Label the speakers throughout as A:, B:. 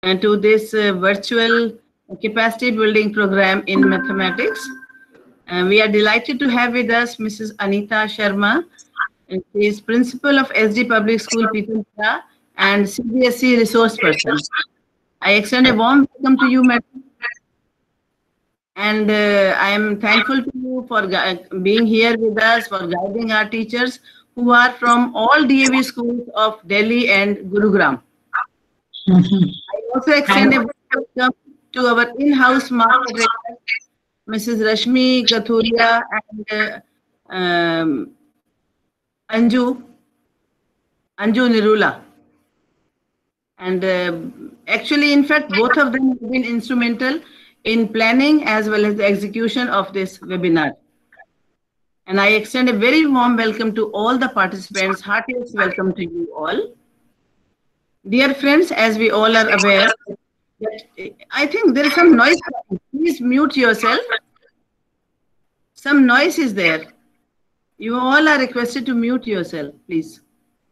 A: to this virtual capacity building program in mathematics. We are delighted to have with us Mrs. Anita Sharma. She is principal of SD Public School, Pitampura, and CBSE resource person. I extend a warm welcome to you, madam. And I am thankful to you for being here with us, for guiding our teachers who are from all DAV schools of Delhi and Gurugram. I also extend a welcome to our in-house market Mrs. Rashmi Kathuria and Anju Nirula. And actually, in fact, both of them have been instrumental in planning as well as the execution of this webinar. And I extend a very warm welcome to all the participants. Heartiest welcome to you all. Dear friends, as we all are aware, I think there is some noise. Please mute yourself. Some noise is there. You all are requested to mute yourself, please.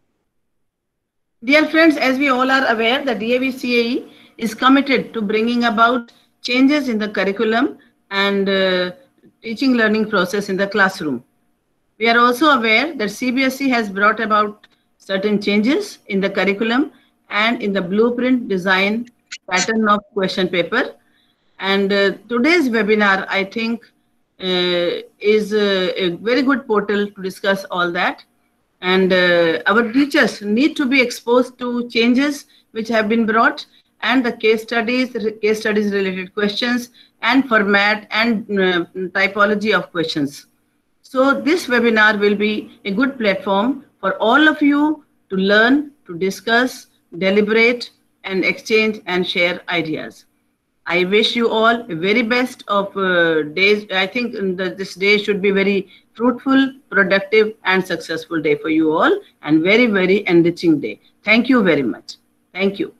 A: Dear friends, as we all are aware, the DAV CAE is committed to bringing about changes in the curriculum and teaching learning process in the classroom. We are also aware that CBSE has brought about certain changes in the curriculum and in the blueprint design pattern of question paper. And today's webinar, I think, is a very good portal to discuss all that. And our teachers need to be exposed to changes which have been brought and the case studies related questions and format and typology of questions. So this webinar will be a good platform for all of you to learn, to discuss, deliberate, and exchange and share ideas. I wish you all the very best of days. I think this day should be very fruitful, productive, and successful day for you all, and very, very enriching day. Thank you very much. Thank you.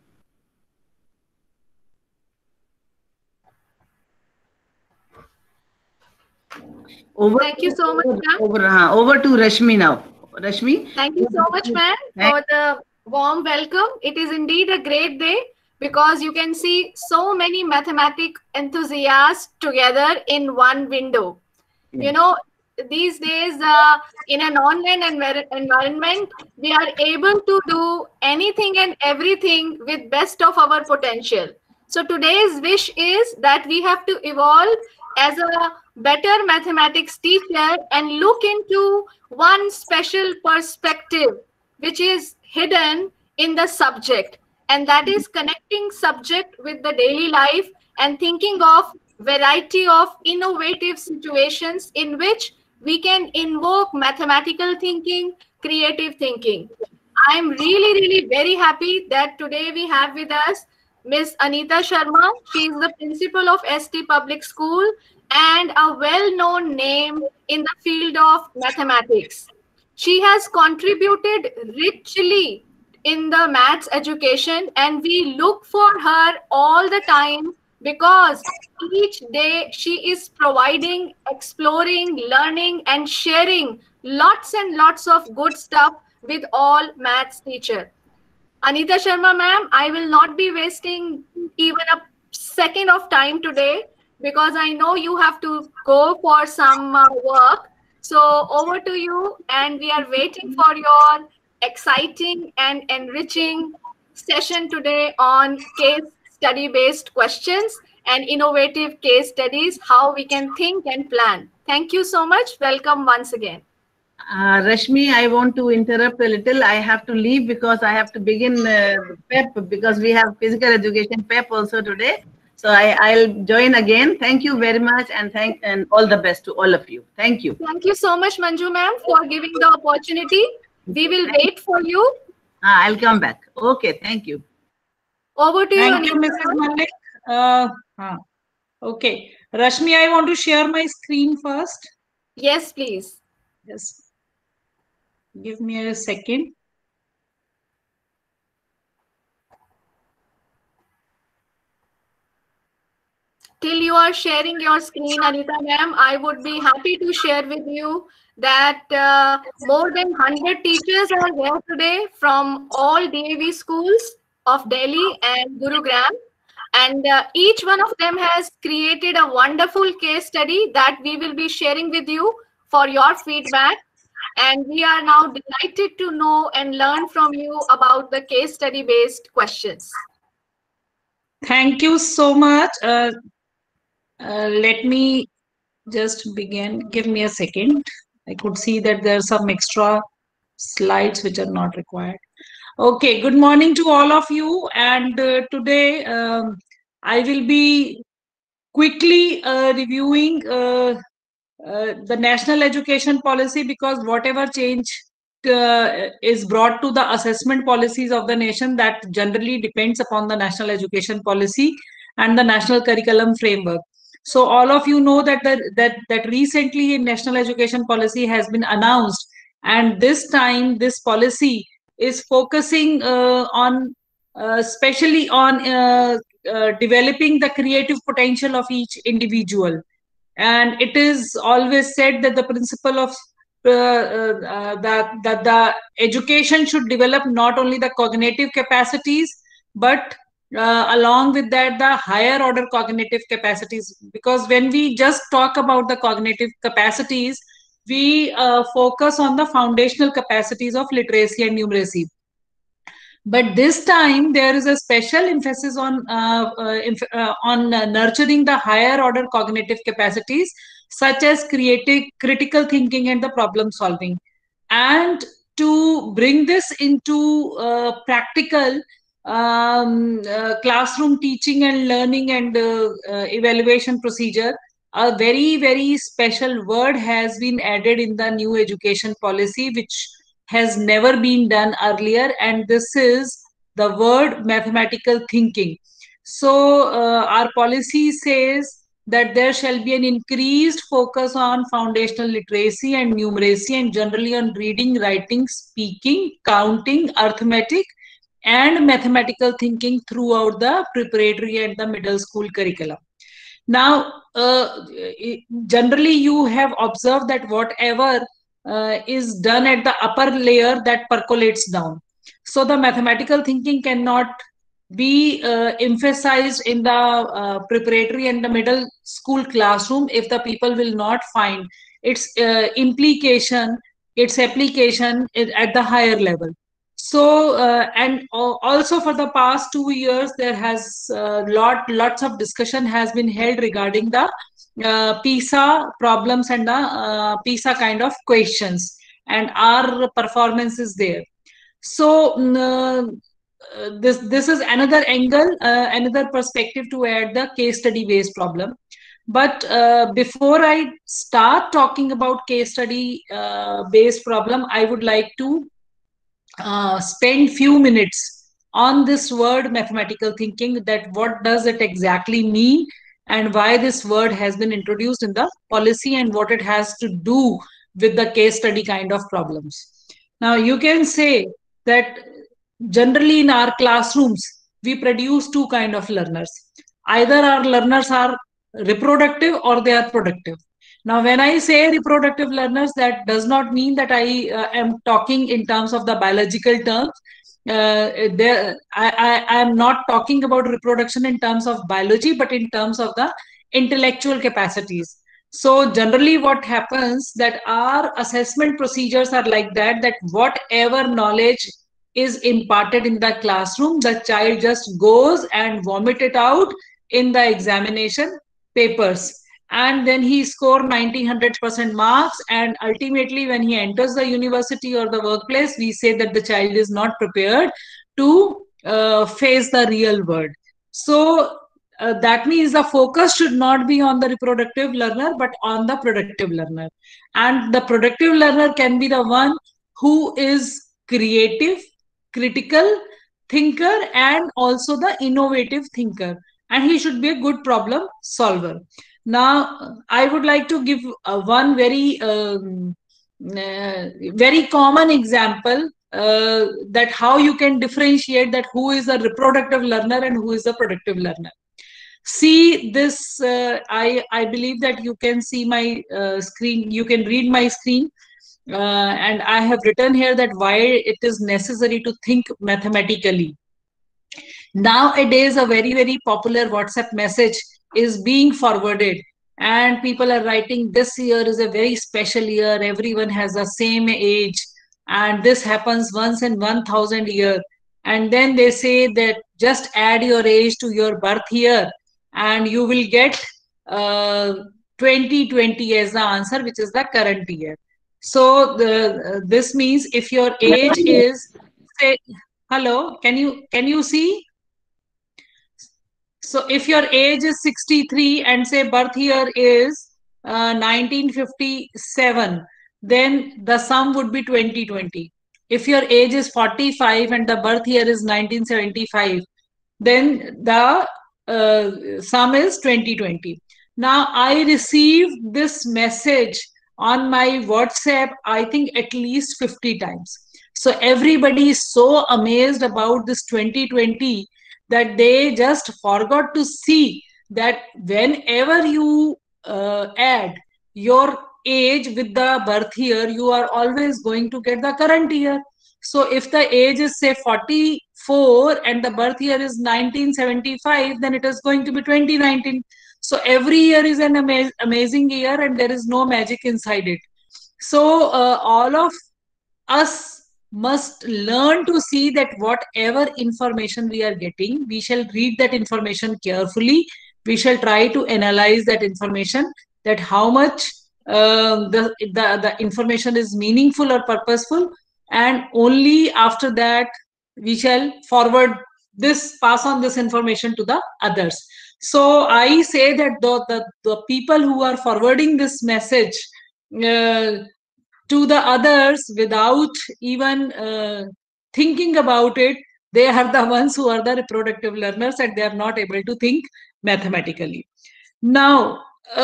B: Thank you so much, ma'am.
A: Over to Rashmi now. Rashmi.
B: Thank you so much, ma'am, for the warm welcome. It is indeed a great day because you can see so many mathematics enthusiasts together in one window. Yeah. You know, these days in an online environment, we are able to do anything and everything with best of our potential. So today's wish is that we have to evolve as a better mathematics teacher and look into one special perspective which is hidden in the subject, and that is connecting subject with the daily life and thinking of variety of innovative situations in which we can invoke mathematical thinking, creative thinking. I'm really very happy that today we have with us Ms. Anita Sharma. She is the principal of SD Public School and a well-known name in the field of mathematics. She has contributed richly in the maths education, and we look for her all the time because each day she is providing, exploring, learning, and sharing lots and lots of good stuff with all maths teachers. Anita Sharma ma'am, I will not be wasting even a second of time today because I know you have to go for some work. So over to you, and we are waiting for your exciting and enriching session today on case study based questions and innovative case studies, how we can think and plan. Thank you so much. Welcome once again.
A: Rashmi, I want to interrupt a little. I have to leave because I have to begin PEP because we have physical education PEP also today. So I'll join again. Thank you very much, and all the best to all of you. Thank you.
B: Thank you so much, Manju ma'am, for giving the opportunity. We will wait for you.
A: I'll come back. Okay, thank you.
B: Over to you.
C: Thank you, Mrs. Malik. Okay, Rashmi, I want to share my screen first.
B: Yes, please.
C: Yes. Give me a second.
B: Till you are sharing your screen, Anita ma'am, I would be happy to share with you that more than 100 teachers are there today from all DAV schools of Delhi and Gurugram. And each one of them has created a wonderful case study that we will be sharing with you for your feedback. And we are now delighted to know and learn from you about the case study based questions.
C: Thank you so much. Let me just begin. Give me a second. I could see that there are some extra slides which are not required. Okay, good morning to all of you. And today I will be quickly reviewing the national education policy, because whatever change is brought to the assessment policies of the nation, that generally depends upon the national education policy and the national curriculum framework. So all of you know that that recently national education policy has been announced, and this time this policy is focusing on especially on developing the creative potential of each individual. And it is always said that the principle of that the education should develop not only the cognitive capacities, but along with that the higher order cognitive capacities. Because when we just talk about the cognitive capacities, we focus on the foundational capacities of literacy and numeracy. But this time there is a special emphasis on nurturing the higher order cognitive capacities, such as critical thinking and the problem solving. And to bring this into practical classroom teaching and learning and evaluation procedure, a very, very special word has been added in the new education policy, which has never been done earlier, and this is the word mathematical thinking. So our policy says that there shall be an increased focus on foundational literacy and numeracy, and generally on reading, writing, speaking, counting, arithmetic, and mathematical thinking throughout the preparatory and the middle school curriculum. Now, generally you have observed that whatever is done at the upper layer, that percolates down. So the mathematical thinking cannot be emphasized in the preparatory and the middle school classroom if the people will not find its implication, its application at the higher level. So and also for the past 2 years there has lots of discussion has been held regarding the PISA problems and the PISA kind of questions, and our performance is there. So this is another angle, another perspective to add the case study based problem. But before I start talking about case study based problem, I would like to spend few minutes on this word mathematical thinking, that what does it exactly mean and why this word has been introduced in the policy and what it has to do with the case study kind of problems. Now you can say that generally in our classrooms we produce two kind of learners. Either our learners are reproductive or they are productive. Now, when I say reproductive learners, that does not mean that I am talking in terms of the biological terms. I am not talking about reproduction in terms of biology, but in terms of the intellectual capacities. So generally what happens that our assessment procedures are like that, that whatever knowledge is imparted in the classroom, the child just goes and vomit it out in the examination papers. And then he scored 90-100% marks, and ultimately when he enters the university or the workplace, we say that the child is not prepared to face the real world. So that means the focus should not be on the reproductive learner, but on the productive learner. And the productive learner can be the one who is creative, critical thinker, and also the innovative thinker, and he should be a good problem solver. Now, I would like to give one very common example that how you can differentiate that who is a reproductive learner and who is a productive learner. See this, I believe that you can see my screen, you can read my screen, and I have written here that why it is necessary to think mathematically. Nowadays, a very, very popular WhatsApp message is being forwarded, and people are writing, this year is a very special year, everyone has the same age, and this happens once in 1000 year. And then they say that just add your age to your birth year and you will get 2020 as the answer, which is the current year. So this means if your age is, say, hello, can you see? So if your age is 63 and say birth year is 1957, then the sum would be 2020. If your age is 45 and the birth year is 1975, then the sum is 2020. Now I received this message on my WhatsApp, I think at least 50 times. So everybody is so amazed about this 2020 that they just forgot to see that whenever you add your age with the birth year, you are always going to get the current year. So if the age is say 44 and the birth year is 1975, then it is going to be 2019. So every year is an amazing year and there is no magic inside it. So all of us must learn to see that whatever information we are getting, we shall read that information carefully. We shall try to analyze that information, that how much the information is meaningful or purposeful, and only after that we shall pass on this information to the others. So I say that the people who are forwarding this message to the others without even thinking about it, they are the ones who are the reproductive learners and they are not able to think mathematically. Now,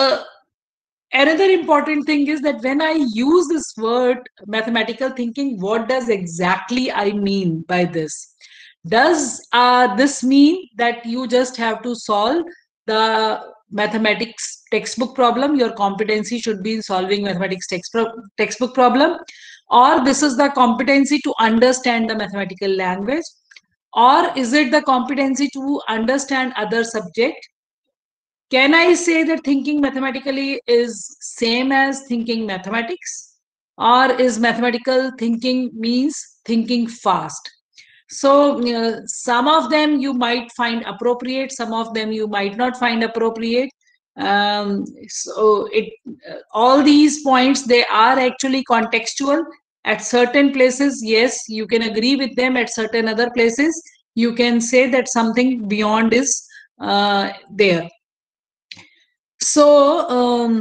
C: another important thing is that when I use this word mathematical thinking, what does exactly I mean by this? Does this mean that you just have to solve the mathematics textbook problem? Your competency should be in solving mathematics textbook problem, or this is the competency to understand the mathematical language, or is it the competency to understand other subject? Can I say that thinking mathematically is same as thinking mathematics, or is mathematical thinking means thinking fast? So some of them you might find appropriate, some of them you might not find appropriate. So all these points, they are actually contextual. At certain places, yes, you can agree with them. At certain other places, you can say that something beyond is there. So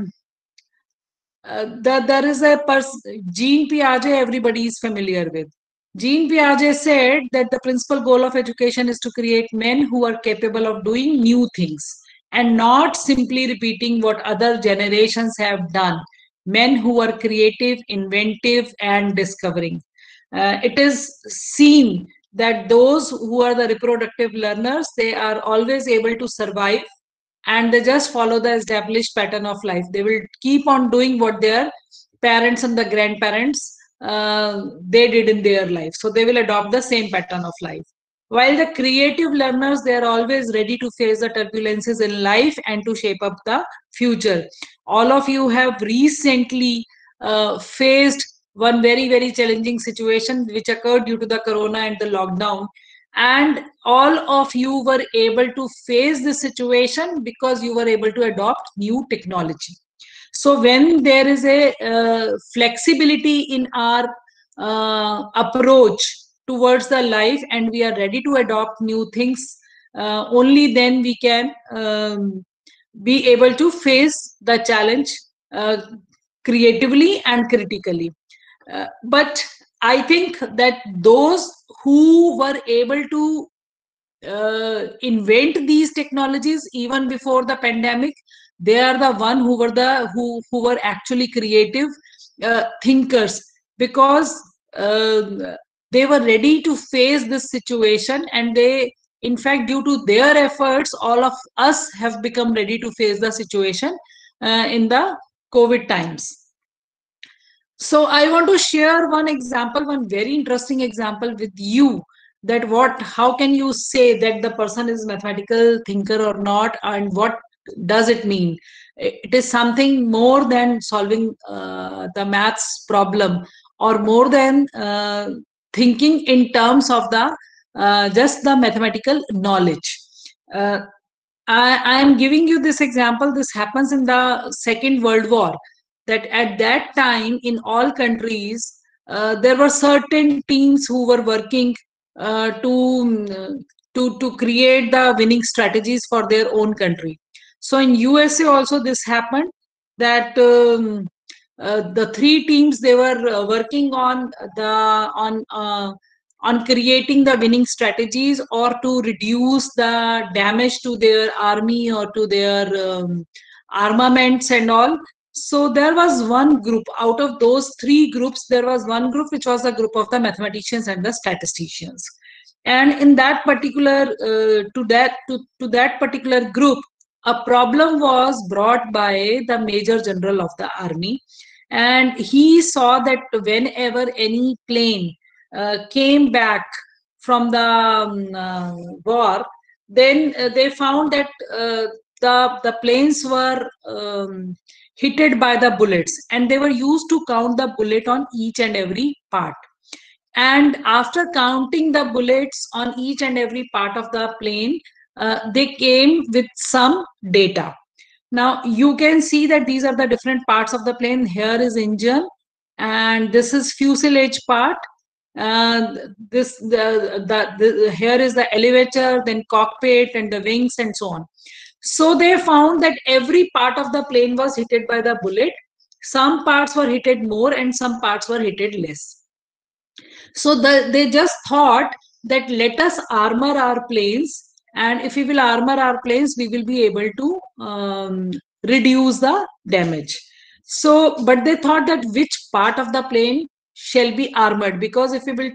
C: there is a Jean Piaget everybody is familiar with. Jean Piaget said that the principal goal of education is to create men who are capable of doing new things and not simply repeating what other generations have done. Men who are creative, inventive, and discovering. It is seen that those who are the reproductive learners, they are always able to survive and they just follow the established pattern of life. They will keep on doing what their parents and the grandparents they did in their life. So they will adopt the same pattern of life. While the creative learners, they are always ready to face the turbulences in life and to shape up the future. All of you have recently faced one very, very challenging situation which occurred due to the corona and the lockdown. And all of you were able to face this situation because you were able to adopt new technology. So when there is a flexibility in our approach towards the life and we are ready to adopt new things, only then we can be able to face the challenge creatively and critically. But I think that those who were able to invent these technologies even before the pandemic, they are the one who were actually creative thinkers, because they were ready to face this situation, and they, in fact, due to their efforts, all of us have become ready to face the situation in the COVID times. So I want to share one example, one very interesting example with you, that how can you say that the person is mathematical thinker or not, and what does it mean? It is something more than solving the maths problem, or more than thinking in terms of the just the mathematical knowledge. uh, I am giving you this example. This happens in the Second World War. That at that time, in all countries, there were certain teams who were working to create the winning strategies for their own country. So in USA also this happened, that the three teams, they were working on creating the winning strategies, or to reduce the damage to their army or to their armaments and all. So there was one group out of those three groups. There was one group which was a group of the mathematicians and the statisticians, and in that particular to that particular group, a problem was brought by the major general of the army. And he saw that whenever any plane came back from the war, then they found that the planes were hitted by the bullets, and they were used to count the bullet on each and every part. And after counting the bullets on each and every part of the plane, they came with some data. Now you can see that these are the different parts of the plane. Here is engine, and this is fuselage part. This here is the elevator, then cockpit and the wings and so on. So they found that every part of the plane was hit by the bullet. Some parts were hit more and some parts were hit less. So they just thought that let us armor our planes, and if we will armor our planes, we will be able to reduce the damage. So, but they thought that which part of the plane shall be armored, because if they will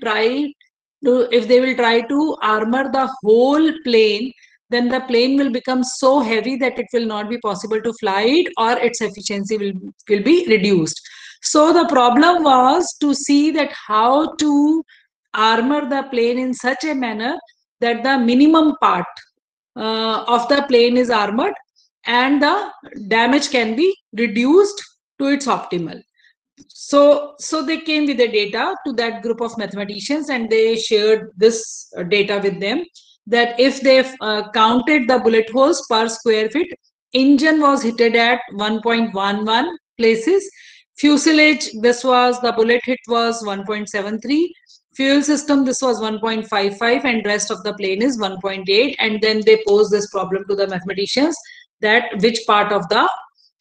C: try to armor the whole plane, then the plane will become so heavy that it will not be possible to fly it, or its efficiency will be reduced. So the problem was to see that how to armor the plane in such a manner that the minimum part of the plane is armored and the damage can be reduced to its optimal. So they came with the data to that group of mathematicians, and they shared this data with them, that if they counted the bullet holes per square feet, engine was hit at 1.11 places. Fuselage, this was the bullet hit was 1.73. Fuel system, this was 1.55, and rest of the plane is 1.8. And then they posed this problem to the mathematicians, that which part of the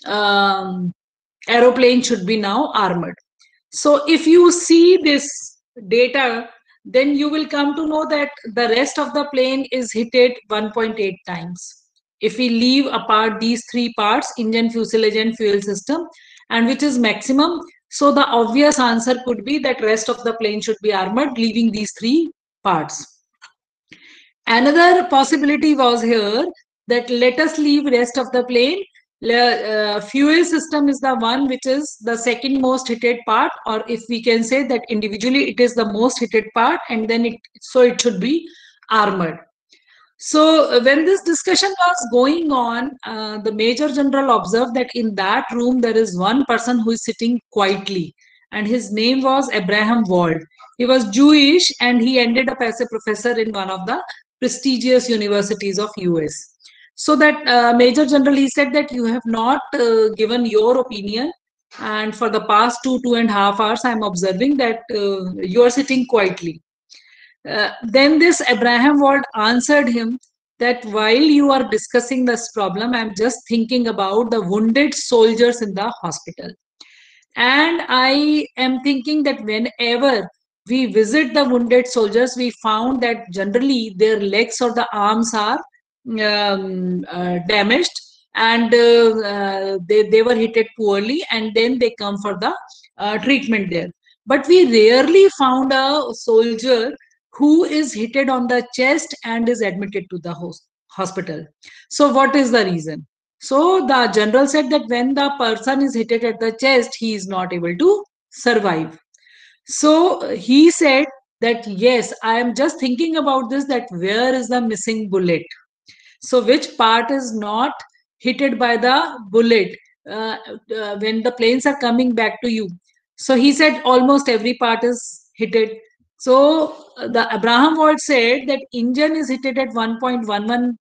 C: aeroplane should be now armored. So if you see this data, then you will come to know that the rest of the plane is hit 1.8 times. If we leave apart these three parts, engine, fuselage and fuel system, and which is maximum, so the obvious answer could be that rest of the plane should be armored, leaving these three parts. Another possibility was here that let us leave rest of the plane. Fuel system is the one which is the second most hit part, or if we can say that individually it is the most hit part, and then it should be armored. So when this discussion was going on, the Major General observed that in that room there is one person who is sitting quietly, and his name was Abraham Wald. He was Jewish, and he ended up as a professor in one of the prestigious universities of US. So that Major General, he said that you have not given your opinion, and for the past 2.5 hours, I am observing that you are sitting quietly. Then this Abraham Wald answered him that while you are discussing this problem, I am just thinking about the wounded soldiers in the hospital. And I am thinking that whenever we visit the wounded soldiers, we found that generally their legs or the arms are damaged, and they were hit poorly, and then they come for the treatment there. But we rarely found a soldier who is hit on the chest and is admitted to the hospital. So what is the reason? So the general said that when the person is hit at the chest, he is not able to survive. So he said that yes, I am just thinking about this, that where is the missing bullet? So which part is not hit by the bullet when the planes are coming back to you? So he said almost every part is hit. So the Abraham Ward said that engine is hit at 1.11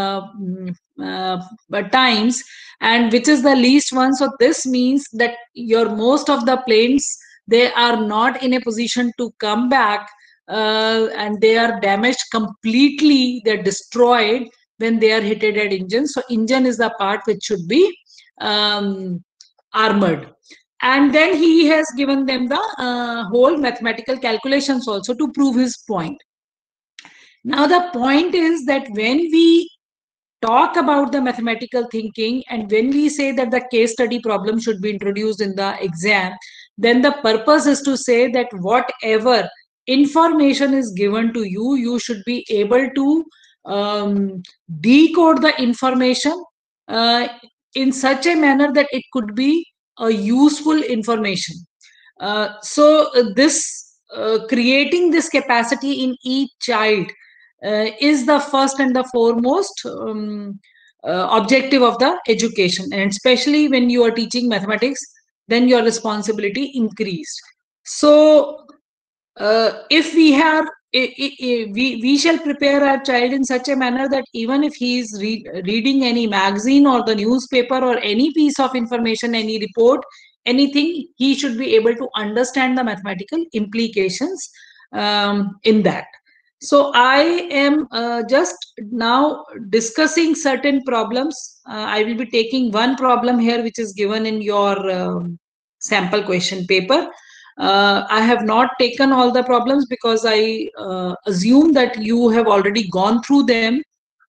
C: times, and which is the least one. So this means that your most of the planes, they are not in a position to come back, and they are damaged completely, they're destroyed when they are hit at engine. So engine is the part which should be armored. And then he has given them the whole mathematical calculations also to prove his point. Now the point is that when we talk about the mathematical thinking, and when we say that the case study problem should be introduced in the exam, then the purpose is to say that whatever information is given to you, you should be able to decode the information in such a manner that it could be a useful information. So this creating this capacity in each child is the first and the foremost objective of the education. And especially when you are teaching mathematics, then your responsibility increased. So if we have we shall prepare our child in such a manner that even if he is reading any magazine or the newspaper or any piece of information, any report, anything, he should be able to understand the mathematical implications in that. So I am just now discussing certain problems. I will be taking one problem here which is given in your sample question paper. I have not taken all the problems because I assume that you have already gone through them.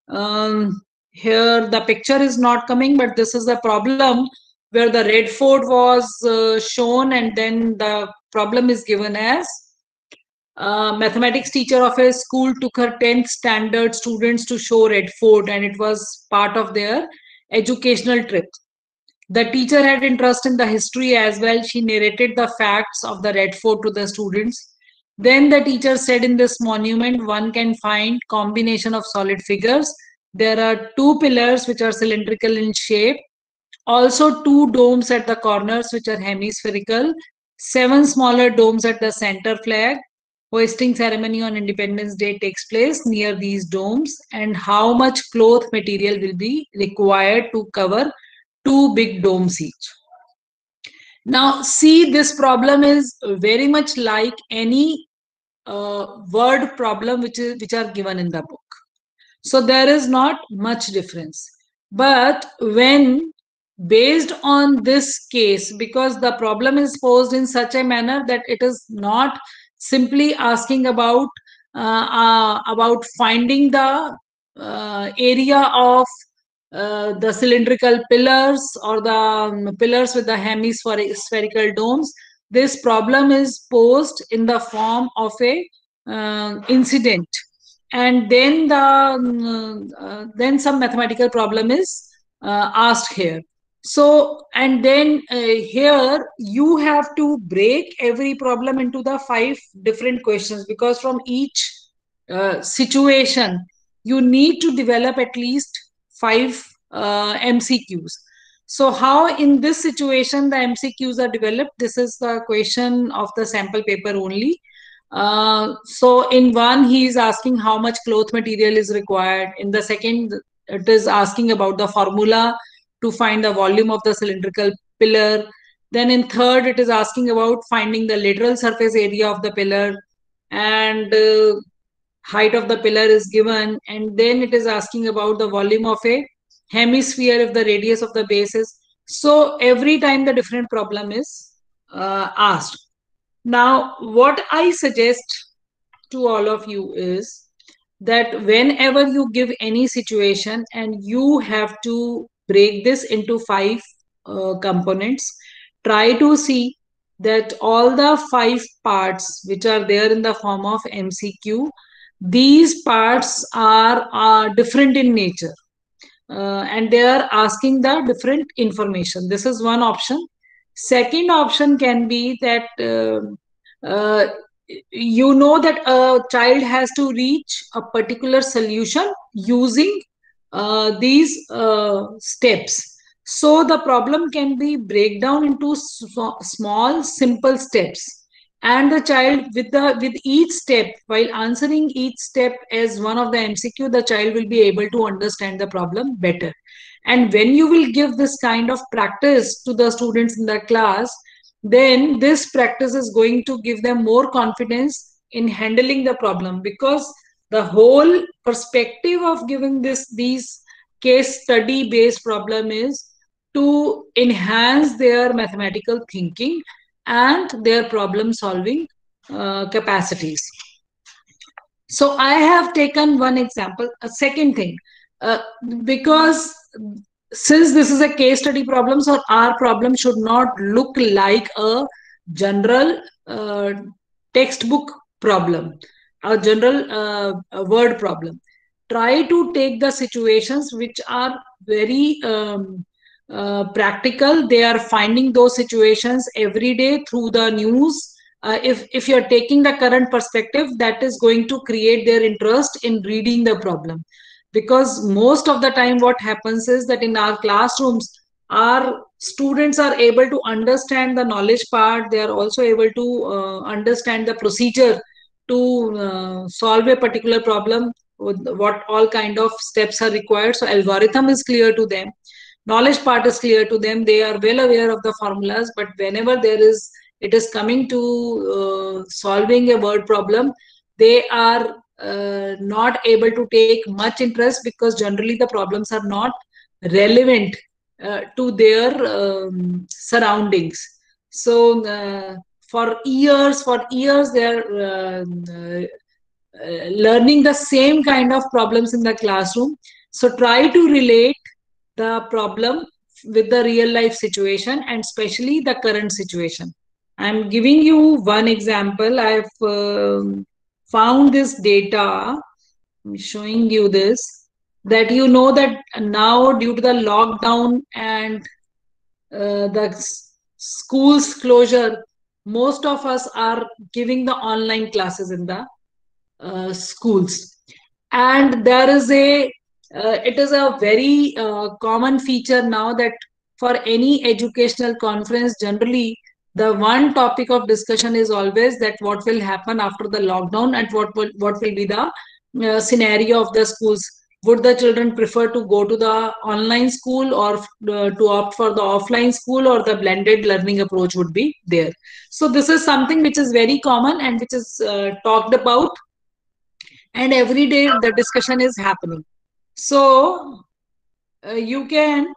C: Here the picture is not coming, but this is the problem where the red fort was shown, and then the problem is given as mathematics teacher of a school took her 10th standard students to show Red Fort, and it was part of their educational trip. The teacher had interest in the history as well. She narrated the facts of the Red Fort to the students. Then the teacher said, in this monument, one can find combination of solid figures. There are 2 pillars which are cylindrical in shape. Also 2 domes at the corners which are hemispherical. 7 smaller domes at the center flag. Hoisting ceremony on Independence Day takes place near these domes, and how much cloth material will be required to cover 2 big domes each. Now see, this problem is very much like any word problem which are given in the book. So there is not much difference. But when based on this case, because the problem is posed in such a manner that it is not simply asking about finding the area of the cylindrical pillars or the pillars with the hemispherical domes. This problem is posed in the form of a incident, and then then some mathematical problem is asked here. So, and then here you have to break every problem into the 5 different questions, because from each situation you need to develop at least 5 MCQs. So how in this situation the MCQs are developed? This is the question of the sample paper only. So in one, he is asking how much cloth material is required. In the second, it is asking about the formula to find the volume of the cylindrical pillar. Then in third, it is asking about finding the lateral surface area of the pillar, and height of the pillar is given. And then it is asking about the volume of a hemisphere if the radius of the base is. So every time the different problem is asked. Now, what I suggest to all of you is that whenever you give any situation and you have to break this into 5 components, try to see that all the 5 parts which are there in the form of MCQ, these parts are different in nature, and they are asking the different information. This is one option. Second option can be that you know that a child has to reach a particular solution using these steps. So the problem can be break down into small simple steps, and the child with each step, while answering each step as one of the MCQ, the child will be able to understand the problem better. And when you will give this kind of practice to the students in the class, then this practice is going to give them more confidence in handling the problem, because the whole perspective of giving these case study based problem is to enhance their mathematical thinking and their problem solving capacities. So I have taken one example. A second thing, because since this is a case study problem, so our problem should not look like a general textbook problem, a general word problem. Try to take the situations which are very practical. They are finding those situations every day through the news. If you're taking the current perspective, that is going to create their interest in reading the problem. Because most of the time what happens is that in our classrooms, our students are able to understand the knowledge part. They are also able to understand the procedure to solve a particular problem, what all kind of steps are required. So algorithm is clear to them, knowledge part is clear to them, they are well aware of the formulas. But whenever it is coming to solving a word problem, they are not able to take much interest, because generally the problems are not relevant to their surroundings. So for years they are learning the same kind of problems in the classroom. So try to relate the problem with the real life situation, and especially the current situation. I'm giving you one example. I've found this data. I'm showing you this, that you know that now due to the lockdown and the schools closure, most of us are giving the online classes in the schools. And there is it is a very common feature now that for any educational conference, generally the one topic of discussion is always that what will happen after the lockdown, and what will be the scenario of the schools. Would the children prefer to go to the online school, or to opt for the offline school, or the blended learning approach would be there? So this is something which is very common and which is talked about, and every day the discussion is happening. So you can,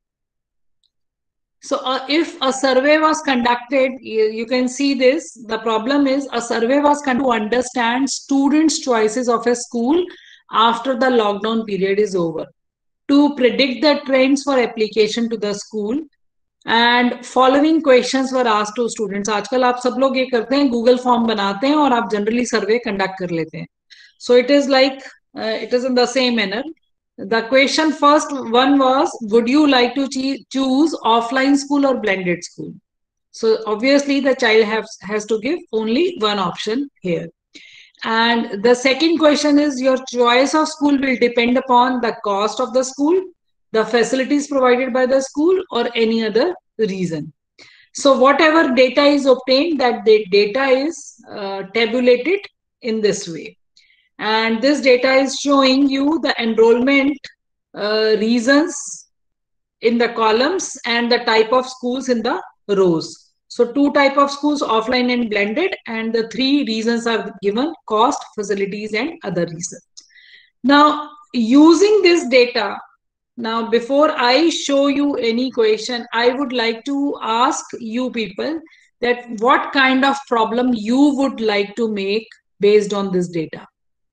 C: so if a survey was conducted, you can see this. The problem is a survey was conducted to understand students' choices of a school after the lockdown period is over, to predict the trends for application to the school. And following questions were asked to students. आजकल आप सब लोग ये करते हैं, Google form बनाते हैं और आप जनरली सर्वे कंडक्ट कर लेते हैं. So it is like it is in the same manner. The question first one was, would you like to choose offline school or blended school? So obviously the child has to give only one option here. And the second question is, your choice of school will depend upon the cost of the school, the facilities provided by the school, or any other reason. So whatever data is obtained, that the data is tabulated in this way. And this data is showing you the enrollment reasons in the columns and the type of schools in the rows. So 2 type of schools, offline and blended, and the 3 reasons are given: cost, facilities, and other reasons. Now, using this data, now before I show you any question, I would like to ask you people that what kind of problem you would like to make based on this data.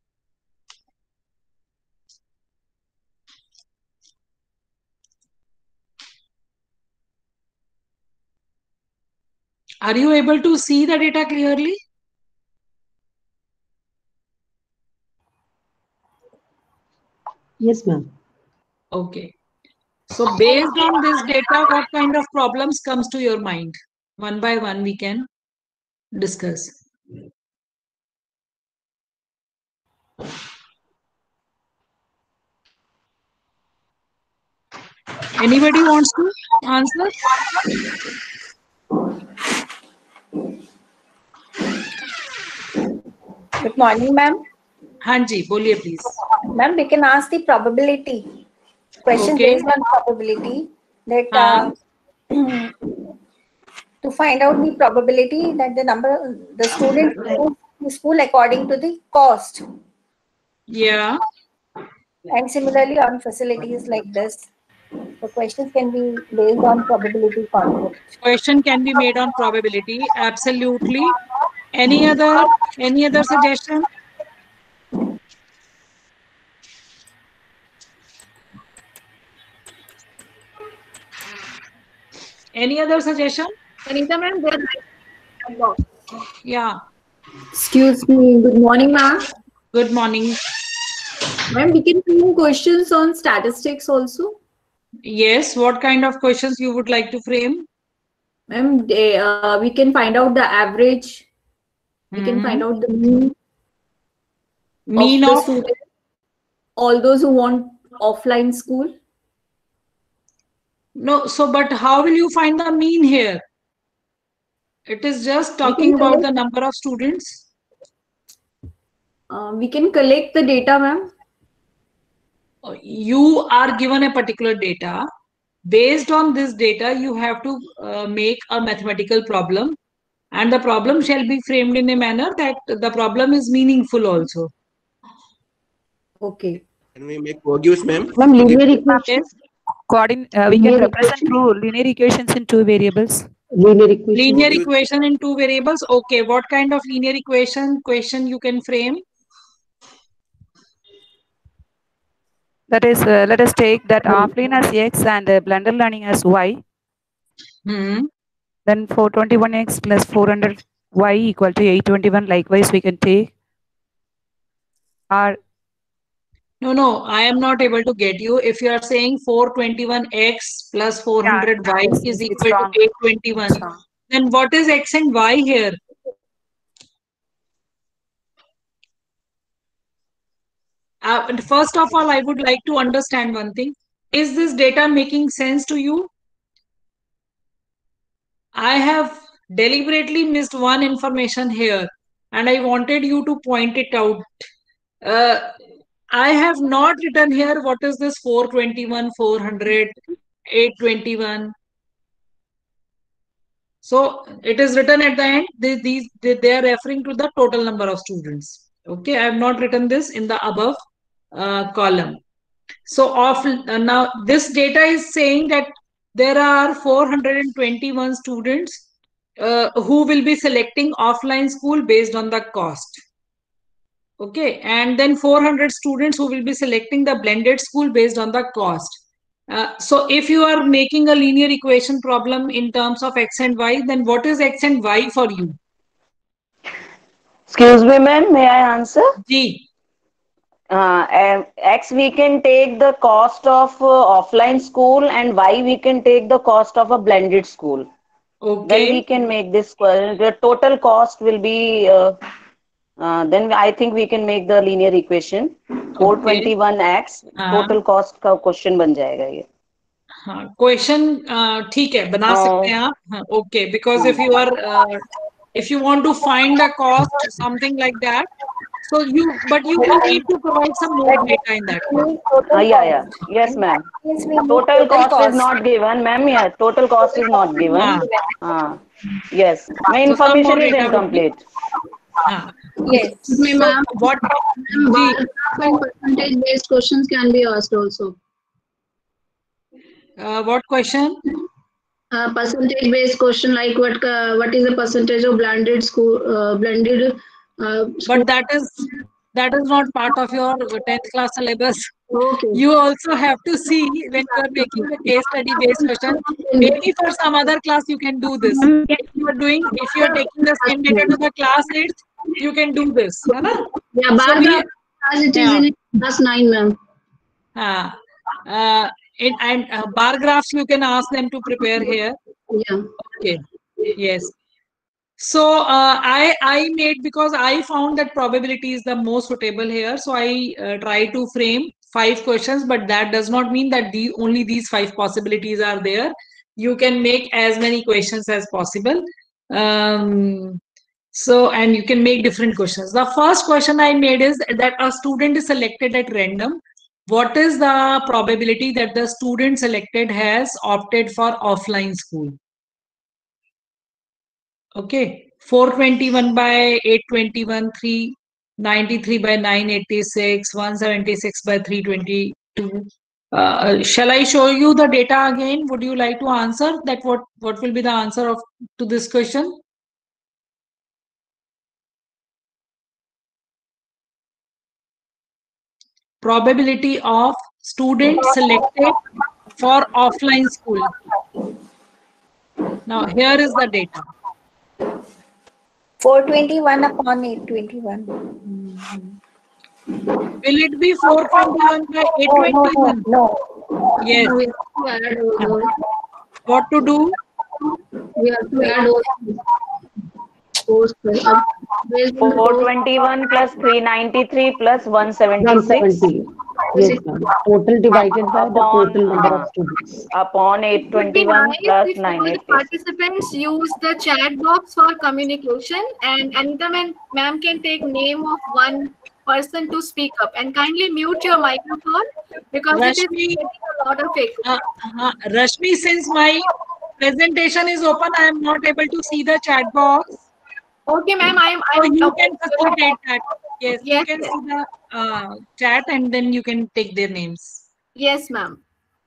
C: Are you able to see the data clearly?
D: Yes, ma'am.
C: Okay. So based on this data, what kind of problems comes to your mind? One by one, we can discuss. Anybody wants to answer?
D: Good morning, ma'am.
C: Hanji, boliye please.
D: Ma'am, we can ask the probability question
C: Okay.
D: based on probability that to find out the probability that the student goes to school according to the cost.
C: Yeah.
D: And similarly on facilities like this, the questions can be based on probability concept.
C: Question can be made on probability. Absolutely. Any other suggestion? Any other suggestion?
B: Anita ma'am,
C: Yeah.
E: Excuse me. Good morning, ma'am.
C: Good morning.
E: Ma'am, we can do questions on statistics also.
C: Yes. What kind of questions you would like to frame?
E: Ma'am, we can find out the average. We can find out the mean of the student. All those who want offline school.
C: No. So, but how will you find the mean here? It is just talking about the number of students.
E: We can collect the data, ma'am.
C: You are given a particular data. Based on this data, you have to make a mathematical problem, and the problem shall be framed in a manner that the problem is meaningful also.
E: Okay.
F: Can we make Vorgus, ma'am?
G: Ma'am, linear equation.
C: Yes.
G: We can represent two linear equations in two variables.
C: Linear equation in two variables. Okay. What kind of linear question you can frame?
G: That is, let us take that offline as x and blended learning as y. Then 421x plus 400y equal to 821. Likewise, we can take our.
C: No, I am not able to get you. If you are saying 421x plus 400y is equal to 821, then what is x and y here? First of all, I would like to understand one thing. Is this data making sense to you? I have deliberately missed one information here, and I wanted you to point it out. I have not written here what is this 421, 400, 821. So it is written at the end. They are referring to the total number of students. Okay, I have not written this in the above column. So now this data is saying that there are 421 students who will be selecting offline school based on the cost. Okay, and then 400 students who will be selecting the blended school based on the cost. So if you are making a linear equation problem in terms of x and y, then what is x and y for you?
H: Excuse me, ma'am, may I answer?
C: G.
H: X we can take the cost of offline school, and Y we can take the cost of a blended school.
C: Okay.
H: Then we can make this, the total cost will be, then I think we can make the linear equation. 421x, total cost का question बन जाएगा ये.
C: हाँ, question ठीक है, बना सकते हैं आप. हाँ, okay, because if you are, if you want to find the cost, something like that, so you will need to provide some more data in that.
H: Yeah. Yes, ma'am. Total cost is not given, ma'am. Yeah, total cost is not given. Yes, my information is incomplete.
D: Yes.
B: ma'am.
C: What?
B: Percentage based questions can be asked also.
C: What question?
B: Percentage based question like what is the percentage of blended school
C: But that is not part of your 10th class syllabus.
B: Okay.
C: You also have to see when you are making a case study based question. Maybe for some other class you can do this. If you are taking the same data to the class 8th, you can do this. Right?
B: Yeah, as it is in class 9, ma'am.
C: And bar graphs you can ask them to prepare here.
B: Yeah.
C: Okay. Yes. So I made, because I found that probability is the most suitable here. So I try to frame 5 questions, but that does not mean that only these 5 possibilities are there. You can make as many questions as possible. And you can make different questions. The first question I made is that a student is selected at random. What is the probability that the student selected has opted for offline school? Okay, 421 by 821, 393 by 986, 176 by 322. Shall I show you the data again? Would you like to answer that? What will be the answer to this question? Probability of student selected for offline school. Now here is the data.
D: 421 upon 821.
C: Will it be 421 by 821?
D: No.
C: Yes. What to do?
E: We have to add
H: 421 plus 393 plus 176.
I: Yes, ma'am. Total divided by the total number of students.
H: Upon 821 plus
B: if all the
H: 986.
B: participants use the chat box for communication, and Anita ma'am can take name of one person to speak up, and kindly mute your microphone because it is getting a lot of echo.
C: Rashmi, since my presentation is open, I am not able to see the chat box.
B: Okay, ma'am,
C: So you can facilitate that. Yes, you can see the chat and then you can take their names.
B: Yes, ma'am.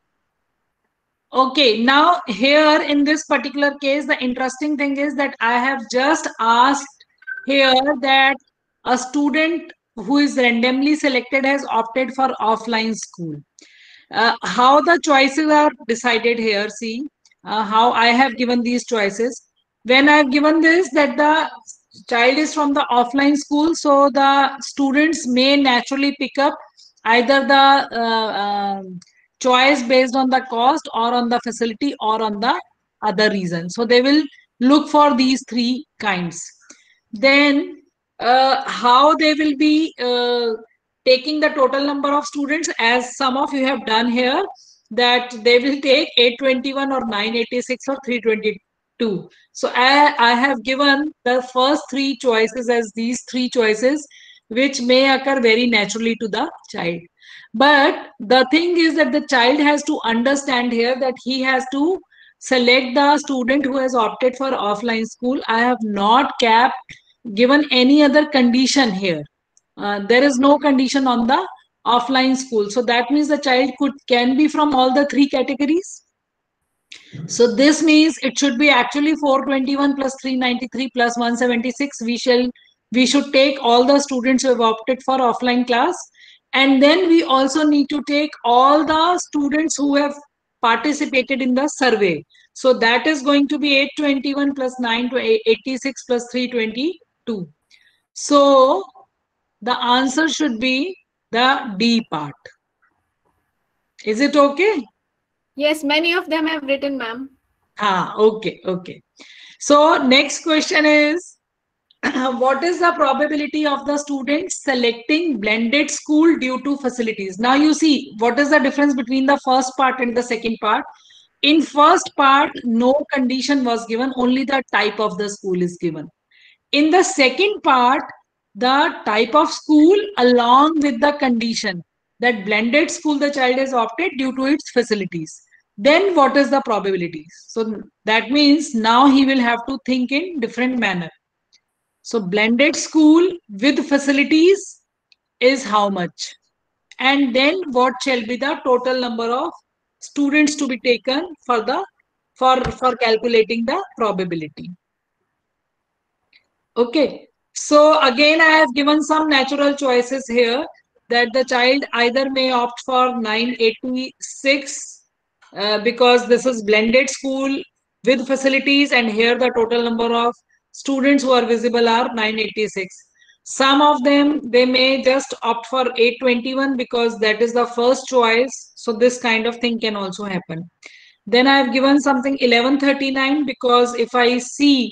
C: Okay, now here in this particular case, the interesting thing is that I have just asked here that a student who is randomly selected has opted for offline school. How the choices are decided here, see how I have given these choices. When I have given this, that the child is from the offline school, so the students may naturally pick up either the choice based on the cost or on the facility or on the other reason. So they will look for these 3 kinds. Then how they will be taking the total number of students, as some of you have done here, that they will take 821 or 986 or 322. So I have given the first 3 choices as these 3 choices which may occur very naturally to the child. But the thing is that the child has to understand here that he has to select the student who has opted for offline school. I have not given any other condition here. There is no condition on the offline school. So that means the child can be from all the 3 categories. So this means it should be actually 421 plus 393 plus 176. We should take all the students who have opted for offline class. And then we also need to take all the students who have participated in the survey. So that is going to be 821 plus 986 plus 322. So the answer should be the D part. Is it okay?
B: Yes, many of them have written, ma'am.
C: Okay. So next question is, what is the probability of the students selecting blended school due to facilities? Now you see, what is the difference between the first part and the second part? In first part, no condition was given, only the type of the school is given. In the second part, the type of school along with the condition that blended school the child has opted due to its facilities. Then what is the probabilities? So that means now he will have to think in different manner. So blended school with facilities is how much? And then what shall be the total number of students to be taken for calculating the probability? Okay. So again, I have given some natural choices here that the child either may opt for 986 because this is blended school with facilities, and here the total number of students who are visible are 986. Some of them, they may just opt for 821 because that is the first choice. So this kind of thing can also happen. Then I have given something 1139 because if I see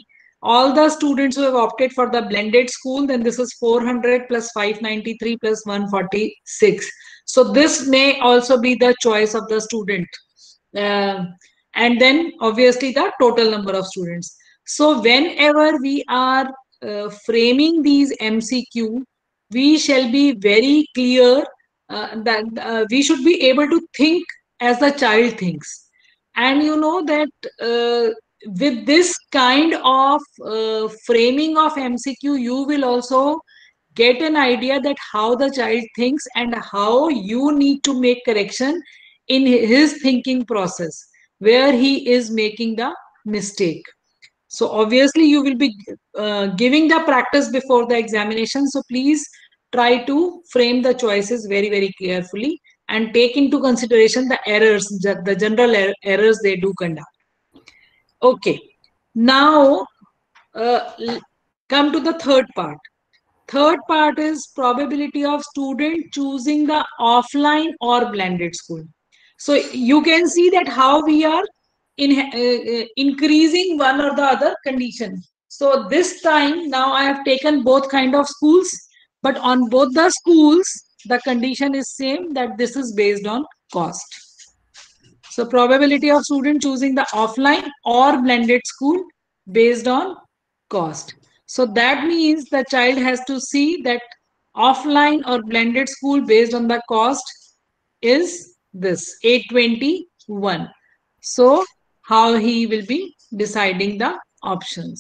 C: all the students who have opted for the blended school, then this is 400 plus 593 plus 146. So this may also be the choice of the student. And then obviously the total number of students. So whenever we are framing these MCQ, we shall be very clear that we should be able to think as the child thinks. And you know that with this kind of framing of MCQ, you will also get an idea that how the child thinks and how you need to make correction in his thinking process, where he is making the mistake. So obviously you will be giving the practice before the examination. So please try to frame the choices very, very carefully and take into consideration the errors, the general errors they do conduct. Okay, now come to the third part. Third part is probability of student choosing the offline or blended school. So you can see that how we are increasing one or the other condition. So this time now I have taken both kind of schools, but on both the schools the condition is same, that this is based on cost. So probability of student choosing the offline or blended school based on cost. So that means the child has to see that offline or blended school based on the cost is this 821. So how he will be deciding the options.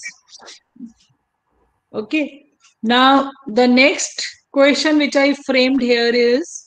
C: Okay. Now the next question which I framed here is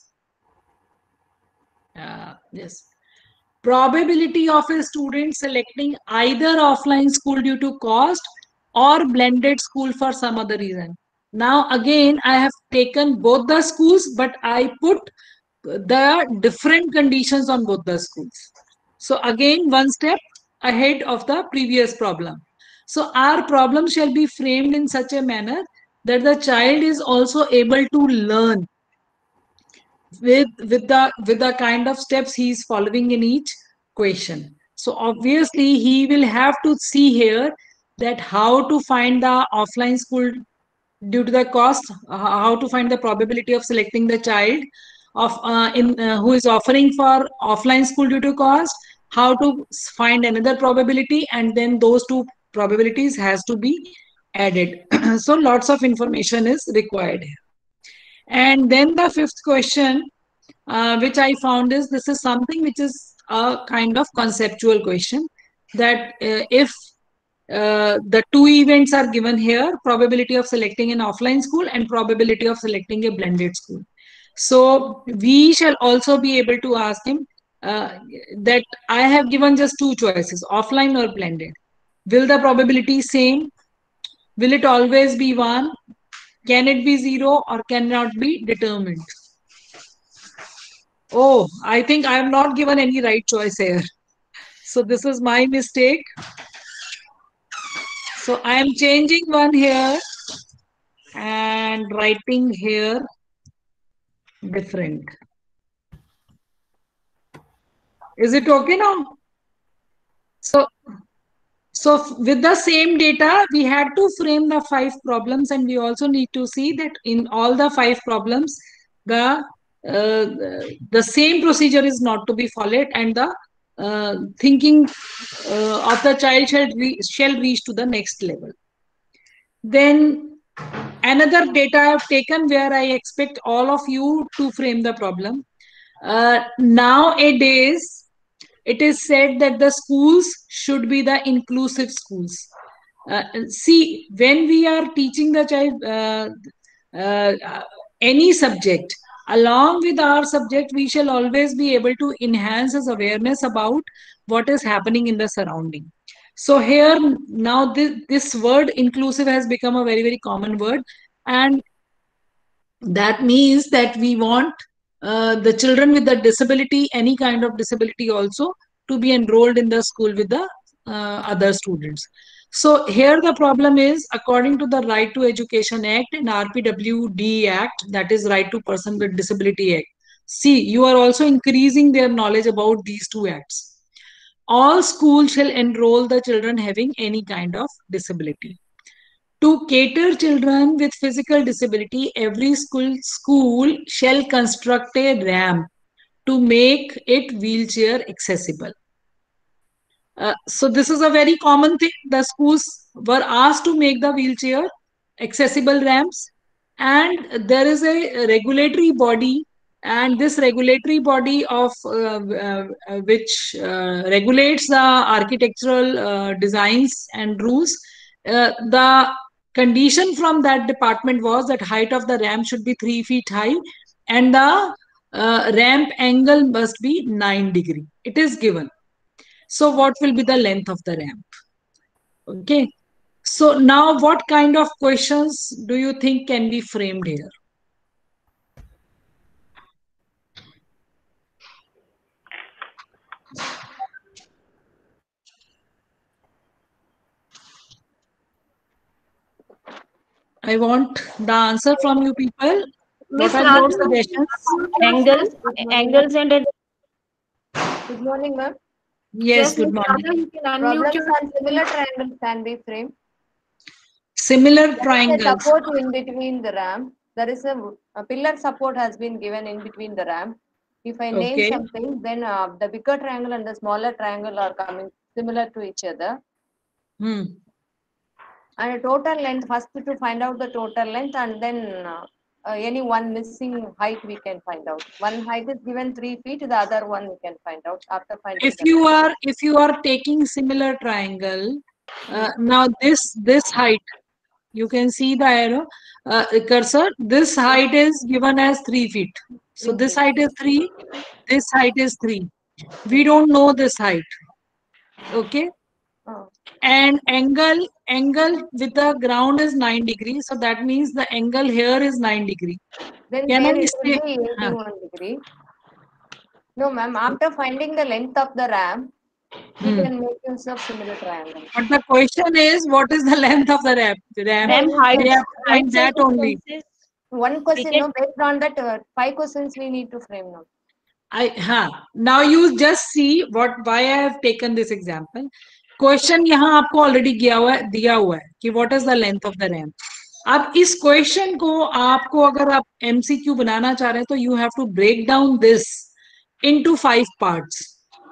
C: yes. Probability of a student selecting either offline school due to cost or blended school for some other reason. Now again, I have taken both the schools, but I put the different conditions on both the schools. So again, one step ahead of the previous problem. So our problem shall be framed in such a manner that the child is also able to learn with the kind of steps he is following in each question. So obviously he will have to see here that how to find the offline school due to the cost, how to find the probability of selecting the child of who is offering for offline school due to cost, how to find another probability, and then those two probabilities has to be added. So lots of information is required here. And then the fifth question, which I found is, this is something which is a kind of conceptual question, that if the two events are given here, probability of selecting an offline school and probability of selecting a blended school. So we shall also be able to ask him that I have given just two choices, offline or blended. Will the probability same? Will it always be 1? Can it be 0 or cannot be determined? Oh, I think I have not given any right choice here. So this is my mistake. So I am changing one here and writing here different. Is it okay now? So with the same data, we had to frame the 5 problems, and we also need to see that in all the 5 problems, the same procedure is not to be followed, and the thinking of the child shall reach to the next level. Then another data I have taken where I expect all of you to frame the problem. Nowadays, it is said that the schools should be the inclusive schools. See, when we are teaching the child any subject, along with our subject, we shall always be able to enhance his awareness about what is happening in the surrounding. So here now this word inclusive has become a very, very common word, and that means that we want the children with the disability, any kind of disability also, to be enrolled in the school with the other students. So here the problem is, according to the Right to Education Act and RPWD Act, that is Right to Person with Disability Act. See, you are also increasing their knowledge about these two acts. All schools shall enroll the children having any kind of disability. To cater children with physical disability, every school shall construct a ramp to make it wheelchair accessible. So this is a very common thing. The schools were asked to make the wheelchair accessible ramps, and there is a regulatory body, and this regulatory body of which regulates the architectural designs and rules. The condition from that department was that height of the ramp should be 3 feet high, and the ramp angle must be 9 degrees. It is given. So what will be the length of the ramp? Okay. So now what kind of questions do you think can be framed here? I want the answer from you people. What are your suggestions?
H: Angles and
D: Good morning, ma'am.
C: Yes, good morning.
B: You can
D: Problems
B: unmute
D: and similar triangles can be framed.
C: Similar
D: There is a
C: triangles.
D: support in between the ramp. There is a pillar support has been given in between the ramp. If I name
C: Okay.
D: something, then the bigger triangle and the smaller triangle are coming similar to each other. And a total length, first to find out the total length, and then any one missing height we can find out. One height is given 3 feet, the other one we can find out after finding.
C: If you are taking similar triangle, now this height, you can see the arrow cursor. This height is given as 3 feet. So this height is 3. This height is 3. We don't know this height. Okay. And angle with the ground is 9 degrees. So that means the angle here is 9 degrees.
D: Then
C: Can
D: there
C: I
D: it
C: say?
D: will be 81 degree. No, ma'am. After finding the length of the ramp, we can make use of similar triangle.
C: But the question is, what is the length of the ramp?
H: Ramp height.
C: We have to find that only.
D: One question, no, based on that 5 questions we need to frame now.
C: Now you just see why I have taken this example. Question यहाँ आपको already दिया हुआ है कि what is the length of the ramp. अब इस question को आपको अगर आप MCQ बनाना चाह रहे हैं तो you have to break down this into 5 parts.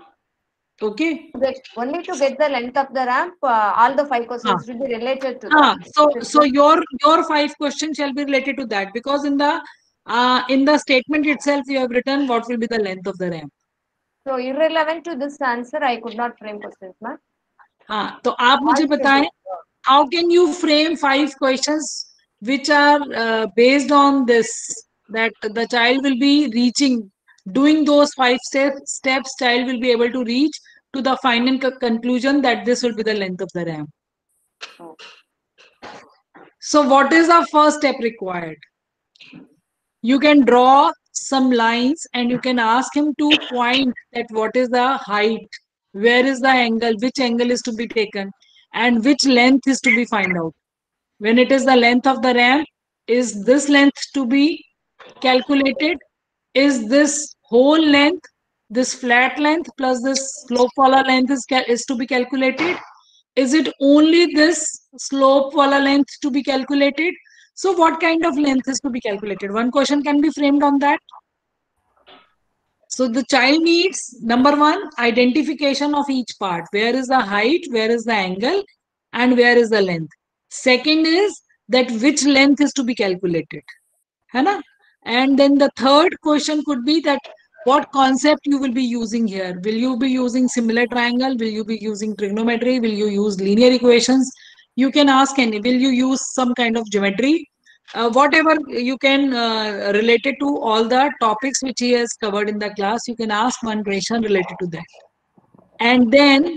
C: Okay.
D: Only to get the length of the ramp, all the 5 questions should be related to that.
C: So your 5 questions shall be related to that, because in the statement itself you have written what will be the length of the ramp.
D: So irrelevant to this answer, I could not frame questions, ma'am.
C: तो आप मुझे बताएं, how can you frame 5 questions which are based on this, that the child will be doing those 5 steps, child will be able to reach to the final conclusion that this will be the length of the ramp. So what is the first step required? You can draw some lines and you can ask him to point that what is the height, where is the angle, which angle is to be taken, and which length is to be found out. When it is the length of the ramp, is this length to be calculated? Is this whole length, this flat length plus this slope wala length is to be calculated? Is it only this slope wala length to be calculated? So what kind of length is to be calculated? One question can be framed on that. So the child needs, number 1, identification of each part. Where is the height, where is the angle, and where is the length? Second is that which length is to be calculated. Hai na? And then the third question could be that what concept you will be using here. Will you be using similar triangle? Will you be using trigonometry? Will you use linear equations? You can ask any. Will you use some kind of geometry? Whatever you can relate it to all the topics which he has covered in the class, you can ask one question related to that. And then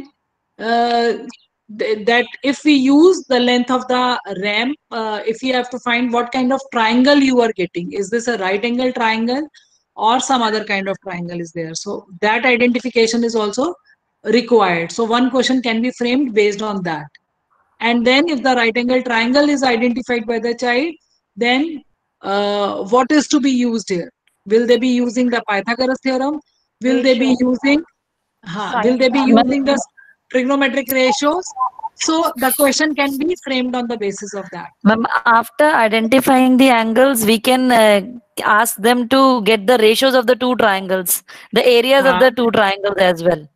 C: that if we use the length of the ramp, if you have to find what kind of triangle you are getting, is this a right angle triangle or some other kind of triangle is there? So that identification is also required. So one question can be framed based on that. And then if the right angle triangle is identified by the child, then what is to be used here? Will they be using the Pythagoras theorem? Will they be using the trigonometric ratios? So the question can be framed on the basis of that.
J: Ma'am, after identifying the angles, we can ask them to get the ratios of the two triangles, the areas of the two triangles as well.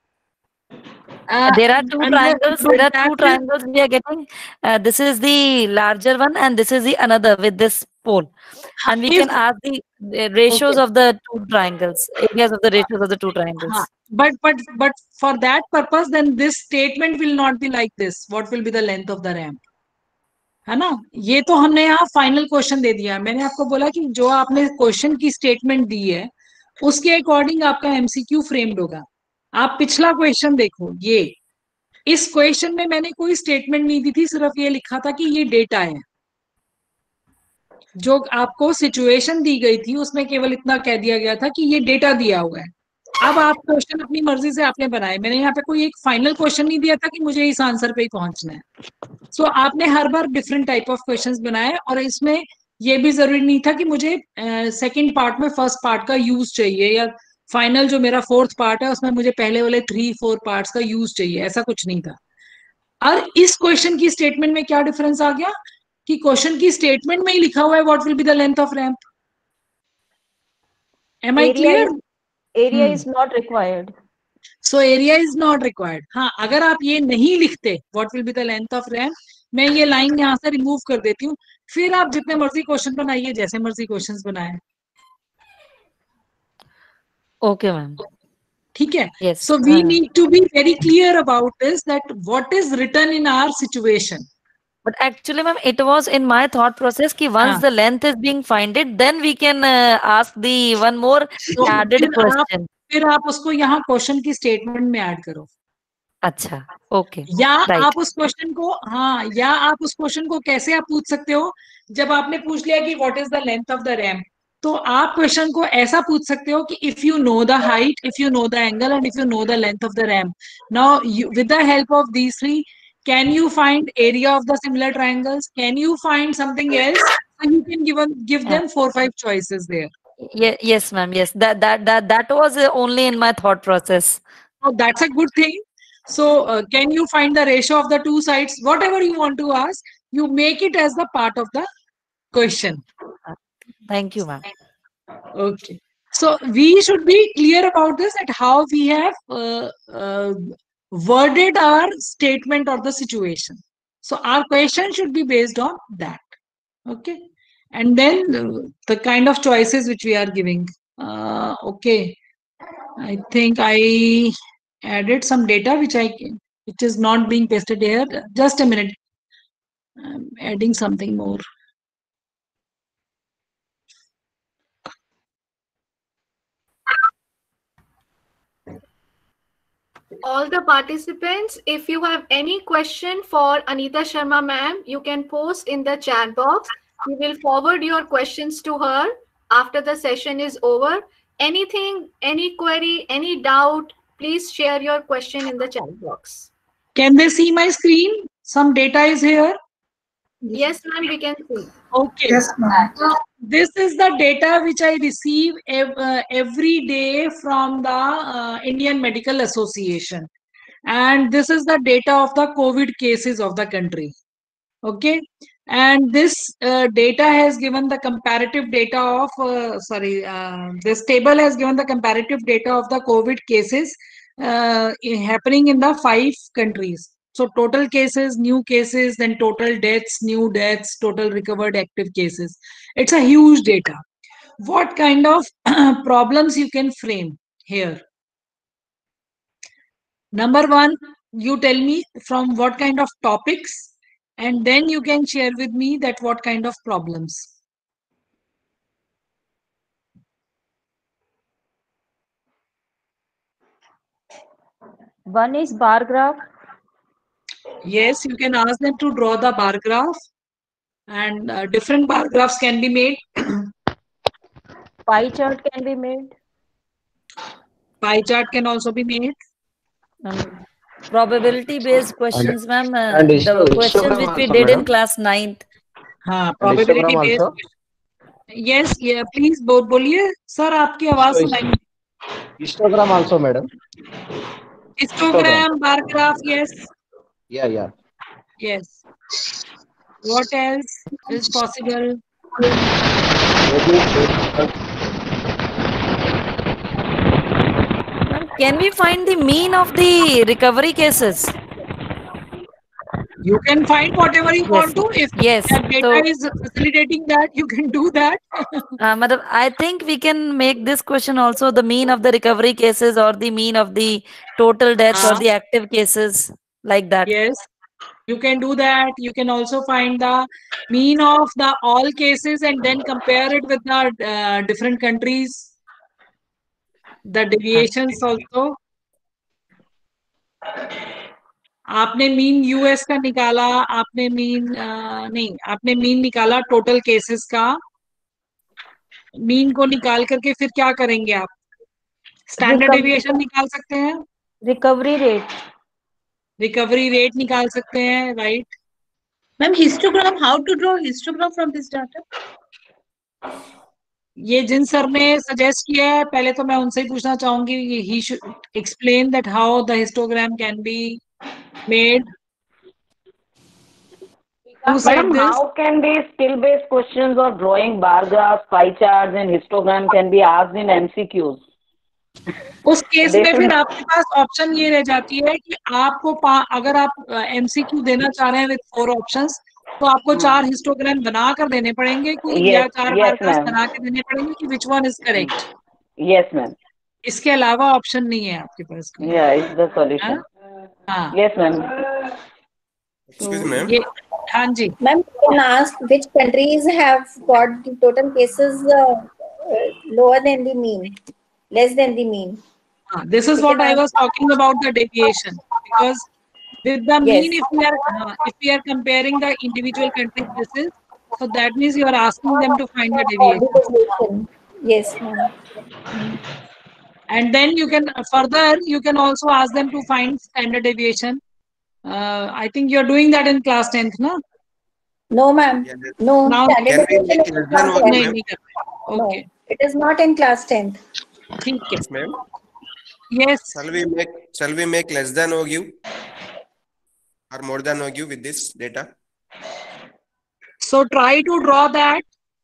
J: There are two triangles. There are two triangles we are getting. This is the larger one, and this is the another with this pole. And we can ask the ratios of the two triangles, areas of the ratios of the two triangles.
C: But for that purpose, then this statement will not be like this. What will be the length of the ramp? है ना? ये तो हमने यहाँ final question दे दिया. मैंने आपको बोला कि जो आपने क्वेश्चन की स्टेटमेंट दी है उसके अकॉर्डिंग आपका एमसीक्यू फ्रेम्ड होगा. आप पिछला क्वेश्चन देखो. ये इस क्वेश्चन में मैंने कोई स्टेटमेंट नहीं दी थी, सिर्फ ये लिखा था कि ये डेटा है. जो आपको सिचुएशन दी गई थी उसमें केवल इतना कह दिया गया था कि ये डेटा दिया हुआ है. अब आप क्वेश्चन अपनी मर्जी से आपने बनाए. मैंने यहाँ पे कोई एक फाइनल क्वेश्चन नहीं दिया था कि मुझे इस आंसर पे ही पहुंचना है. सो आपने हर बार डिफरेंट टाइप ऑफ क्वेश्चंस बनाए, और इसमें ये भी जरूरी नहीं था कि मुझे सेकंड पार्ट में फर्स्ट पार्ट का यूज चाहिए, या फाइनल जो मेरा फोर्थ पार्ट है उसमें मुझे पहले वाले 3-4 पार्ट्स का यूज चाहिए. ऐसा कुछ नहीं था. और इस क्वेश्चन की स्टेटमेंट में क्या डिफरेंस आ गया कि क्वेश्चन की स्टेटमेंट में ही लिखा हुआ है what will be the length of ramp. Am I clear?
D: Area is not required.
C: So area is not required. हाँ, अगर आप ये नहीं लिखते what will be the length of ramp, मैं ये लाइन यहाँ से रिमूव कर देती हूँ. फिर आप जितने मर्जी क्वेश्चन बनाइए, जैसे मर्जी क्वेश्चंस बनाए.
J: Okay ma'am.
C: ठीक है.
J: Yes.
C: So we need to be very clear about this, that what is written in our situation.
J: But actually, ma'am, it was in my thought process कि once the length is being finded, then we can ask the one more added question.
C: फिर आप उसको यहाँ question की statement में add करो.
J: अच्छा, okay.
C: या आप उस क्वेश्चन को, हाँ, या आप उस क्वेश्चन को कैसे आप पूछ सकते हो, जब आपने पूछ लिया कि what is the length of the ramp, तो आप क्वेश्चन को ऐसा पूछ सकते हो कि if you know the height, if you know the angle, and if you know the length of the ramp, now with the help of these three, can you find area of the similar triangles? Can you find something else? And you can give them 4-5 choices there.
J: Yes, ma'am. Yes, that was only in my thought process.
C: Oh, that's a good thing. So, can you find the ratio of the two sides? Whatever you want to ask, you make it as the part of the question.
J: Thank you, ma'am.
C: Okay. So, we should be clear about this, at how we have worded our statement or the situation. So our question should be based on that. Okay. And then the kind of choices which we are giving. Okay. I think I added some data which is not being pasted here. Just a minute. I'm adding something more.
B: All the participants, if you have any question for Anita Sharma ma'am, you can post in the chat box. We will forward your questions to her after the session is over. Anything, any query, any doubt, please share your question in the chat box.
C: Can they see my screen? Some data is here.
B: Yes, ma'am, we can see.
C: Okay. Yes, ma'am. This is the data which I receive every day from the Indian Medical Association. And this is the data of the COVID cases of the country. Okay. And this data has given the comparative data of, this table has given the comparative data of the COVID cases happening in the 5 countries. So total cases, new cases, then total deaths, new deaths, total recovered active cases. It's a huge data. What kind of problems you can frame here? Number one, you tell me from what kind of topics, and then you can share with me that what kind of problems.
D: One is bar graph.
C: Yes, you can ask them to draw the bar graph, and different bar graphs can be made.
D: Pie chart can be made.
C: Pie chart can also be made.
J: Probability based questions, ma'am. The questions which we did in class 9th.
C: Probability based. Yes, yeah, please बोलिए sir, आपकी आवाज सुनाई.
K: Histogram also, madam.
C: Histogram, bar graph, yes.
F: Yeah.
C: Yes. What else is possible?
J: Can we find the mean of the recovery cases?
C: You can find whatever you want to. If that data is facilitating that, you can do that.
J: Madam, I think we can make this question also the mean of the recovery cases or the mean of the total deaths or the active cases, like that.
C: Yes, you can do that. You can also find the mean of the all cases and then compare it with the different countries, the deviations also. आपने mean US का निकाला, आपने mean नहीं, आपने mean निकाला total cases का। Mean को निकाल करके फिर क्या करेंगे आप? स्टैंडर्ड डेविएशन निकाल सकते हैं,
K: रिकवरी रेट
C: निकाल सकते हैं, right?
L: Ma'am histogram, how to draw histogram from this data?
C: ये जिन सर ने सजेस्ट किया है, पहले तो मैं उनसे ही पूछना चाहूंगी, he should explain that how the histogram can be made.
H: Madam, how can these skill-based questions or drawing bar graphs, pie charts, and histogram can be asked in MCQs?
C: उस केस में फिर आपके पास ऑप्शन ये रह जाती है कि आपको अगर आप MCQ देना चाह रहे हैं विद 4 ऑप्शंस, तो आपको 4 हिस्टोग्राम बना कर देने पड़ेंगे या 4 बार बना के देने पड़ेंगे कि which one is correct.
H: Yes ma'am.
C: इसके अलावा ऑप्शन नहीं है आपके पास.
H: Is the solution. Yes ma'am.
F: Excuse me, ma'am.
C: हाँ जी
K: ma'am. Can ask which countries have got the total cases lower than the mean, less than the mean?
C: This is what I was talking about, the deviation, because with the mean, if we are comparing the individual country cases, so that means you are asking them to find the deviation.
K: Yes, ma'am.
C: And then you can also ask them to find standard deviation. I think you're doing that in class 10th, no?
K: No, ma'am. No.
C: Now,
K: okay. It is not in class 10th.
F: Yes, ma'am.
C: Yes.
F: Shall we make less than OQ or more than OQ with this data?
C: So try to draw that.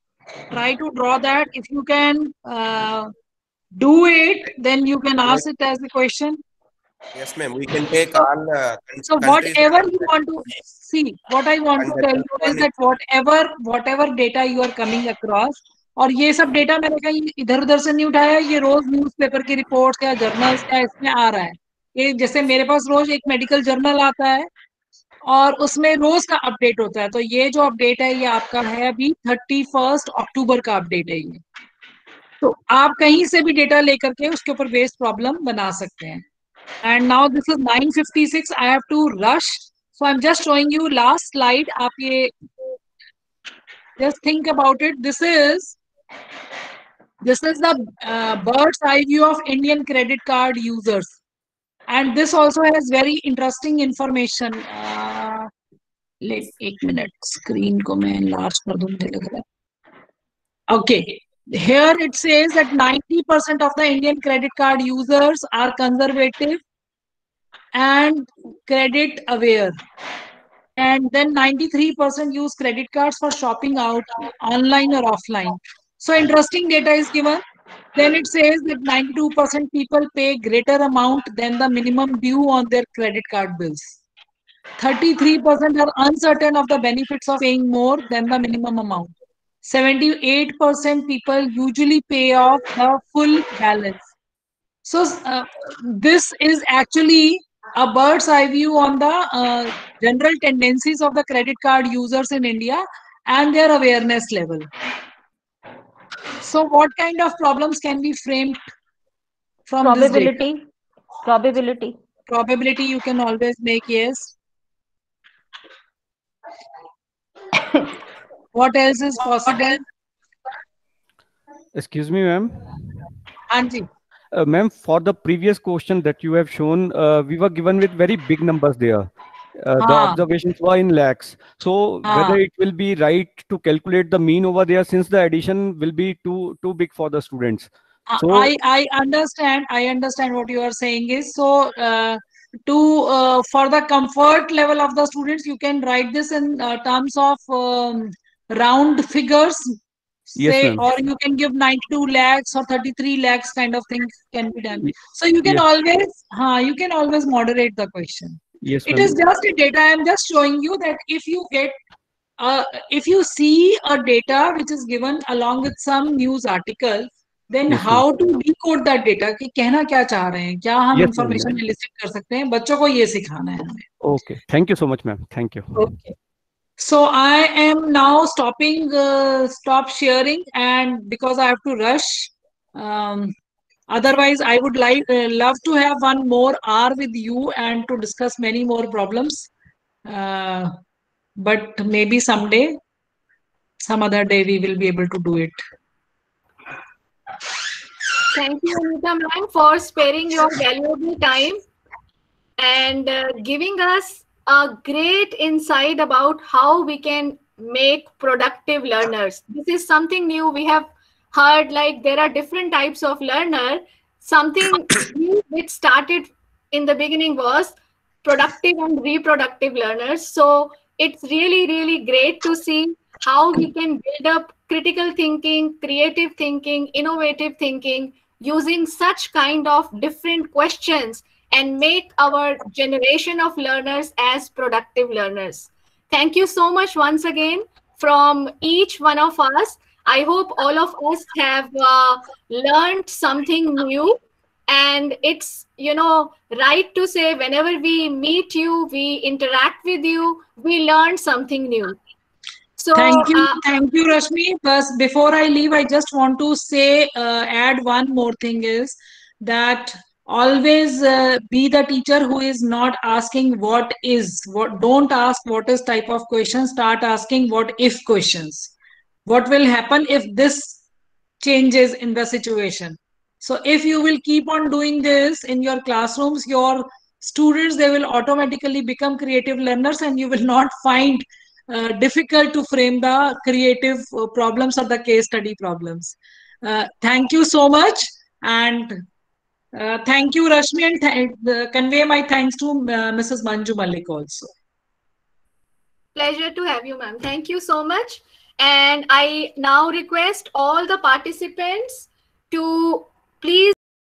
C: If you can do it, then you can ask it as a question.
F: Yes, ma'am. We can take all.
C: So whatever you want to see, what I want to tell you is that whatever data you are coming across, और ये सब data मैंने कहीं इधर उधर से नहीं उठाया, ये रोज न्यूज़पेपर की रिपोर्ट्स या जर्नल्स या इसमें आ रहा है. ये जैसे मेरे पास रोज एक मेडिकल जर्नल आता है और उसमें रोज का अपडेट होता है. तो ये जो अपडेट है ये आपका है अभी 31 अक्टूबर का अपडेट है ये. तो आप कहीं से भी डेटा लेकर के उसके ऊपर बेस्ड प्रॉब्लम बना सकते हैं. And now this is 9:56. I have to rush, so I'm just showing you last slide. आप ये just think about it. This is the bird's eye view of Indian credit card users, and this also has very interesting information. एक minute, screen को मैं enlarge कर दूँ, मुझे लग रहा है. Okay. Here it says that 90% of the Indian credit card users are conservative and credit aware. And then 93% use credit cards for shopping out online or offline. So interesting data is given. Then it says that 92% people pay greater amount than the minimum due on their credit card bills. 33% are uncertain of the benefits of paying more than the minimum amount. 78% people usually pay off the full balance. So this is actually a bird's eye view on the general tendencies of the credit card users in India and their awareness level. So what kind of problems can be framed from this data? Probability you can always make, yes. What else is possible?
M: Excuse me, ma'am.
C: Anji.
M: Ma'am, for the previous question that you have shown, we were given with very big numbers there. The observations were in lakhs. So whether it will be right to calculate the mean over there, since the addition will be too big for the students. So
C: I understand what you are saying is, so for the comfort level of the students, you can write this in terms of round figures,
M: Yes,
C: say,
M: ma'am.
C: or you can give 92 lakhs or 33 lakhs kind of thing can be done.
M: Ye-
C: So you can
M: Yes.
C: always moderate the question.
M: Yes,
C: It
M: ma'am.
C: is just a data. I am just showing you that if you see a data which is given along with some news article, then
M: Yes, ma'am.
C: how to decode that data कि कहना क्या चाह रहे हैं, क्या हम
M: Yes, ma'am.
C: information elicit कर सकते हैं, बच्चों को ये सिखाना है हमें.
M: Okay. Thank you so much, ma'am. Thank you.
C: Okay. So I am now stop sharing, and because I have to rush. Otherwise, I would love to have one more hour with you and to discuss many more problems. But maybe someday, some other day, we will be able to do it.
B: Thank you, Anita ma'am, for sparing your valuable time and giving us a great insight about how we can make productive learners. This is something new. We have heard like there are different types of learner. Something new which started in the beginning was productive and reproductive learners. So it's really, really great to see how we can build up critical thinking, creative thinking, innovative thinking using such kind of different questions and make our generation of learners as productive learners. Thank you so much once again from each one of us. I hope all of us have learned something new, and it's right to say whenever we meet you, we interact with you, we learn something new. So
C: thank you, Rashmi. But before I leave, I just want to say, add one more thing is that always be the teacher who is not asking what is, don't ask what is type of question, start asking what if questions. What will happen if this changes in the situation? So if you will keep on doing this in your classrooms, your students, they will automatically become creative learners, and you will not find difficult to frame the creative problems or the case study problems. Thank you so much, and thank you, Rashmi, and convey my thanks to Mrs. Manju Malik also.
B: Pleasure to have you, ma'am. Thank you so much. And I now request all the participants to please